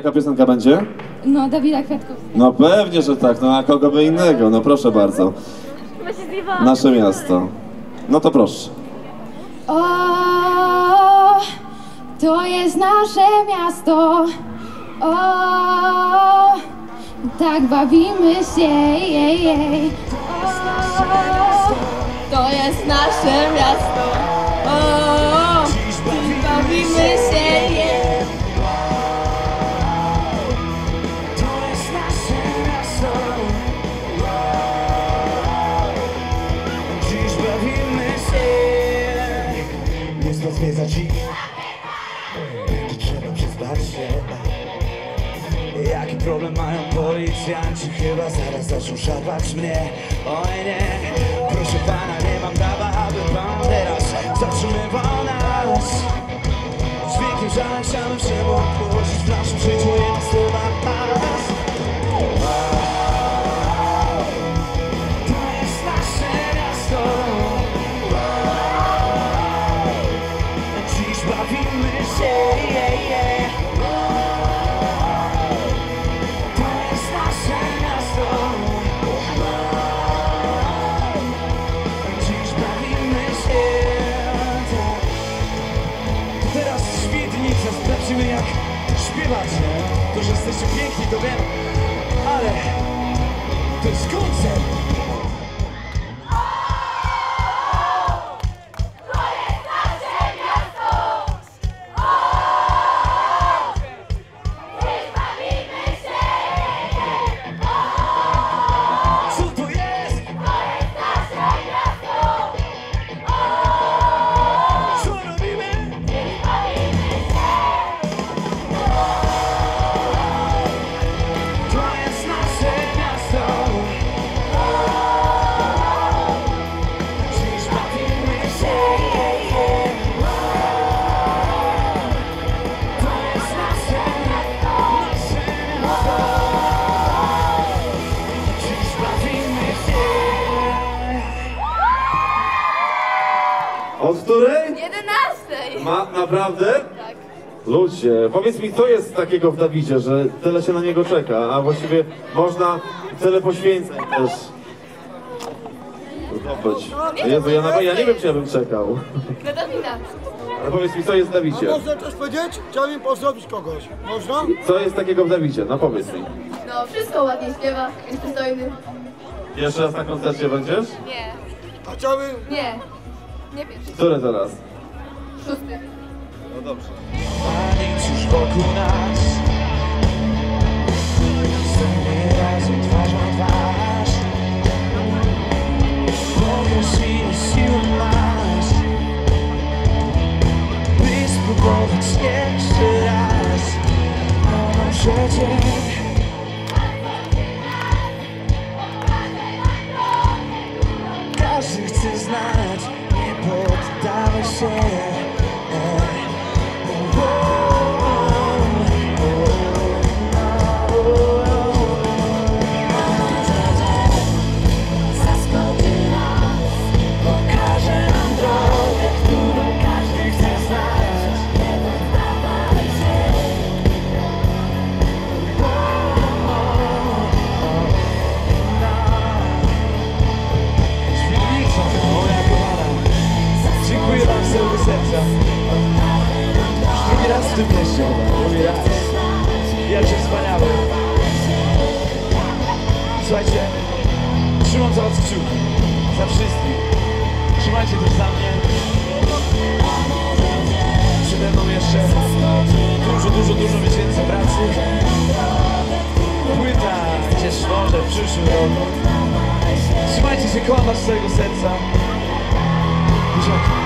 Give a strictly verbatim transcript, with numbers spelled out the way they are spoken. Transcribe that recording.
jaka piosenka będzie? No, Dawida Kwiatkowskiego. No pewnie, że tak, no a kogo by innego, no proszę bardzo. Nasze miasto. No to proszę. O, to jest nasze miasto. O, tak bawimy się. Jej, jej. O, to jest nasze miasto. O, tak bawimy się. Jej. Zwiedza ci, to trzeba przyznać się. Jaki problem mają policjanci? Chyba zaraz zaczną szarpać mnie. Oj nie, proszę pana, nie mam prawa, aby pan teraz zatrzymywał nas. Z wielkim żalem chciałbym się odłożyć w naszym życiu jedna słowa nas. To jest nasze miasto. Bawimy się, yeah, yeah. To jest nasze miasto. Dziś bawimy się, tak. Teraz świetnica, sprawdzimy jak śpiewać, nie? To, że jesteście piękni, to wiem, ale to jest koncert. Od której? jedenastej. Ma, naprawdę? Tak. Ludzie, powiedz mi, co jest takiego w Dawidzie, że tyle się na niego czeka, a właściwie można tyle poświęceń też zdobyć. Jezu, ja, na, ja nie wiem, czy ja bym czekał. Na Dawida. Ale powiedz mi, co jest w Dawidzie? A można coś powiedzieć? Chciałbym pozdrowić kogoś. Można? Co jest takiego w Dawidzie? No powiedz mi. No, wszystko ładnie śpiewa, jest przystojny. Jeszcze raz na koncercie będziesz? Nie. A chciałbym... Nie. Nie pierwszy. Który teraz? Szósty. No dobrze. Nic już wokół nas. Stoimy razem twarzą w twarz. Pokaż ile sił masz, by spróbować jeszcze raz. No przecież każdy chce znać, nie poddawaj się. Dziękuję wam z całego serca. Już drugi raz w tym mieście, drugi raz. Jakże wspaniały. Słuchajcie, trzymam za was kciuki, za wszystkich. Trzymajcie też za mnie. Przede mną jeszcze dużo, dużo, dużo miesięcy pracy. Płyta gdzieś może w przyszłym roku. Trzymajcie się, kocham was z całego serca. Buziaki.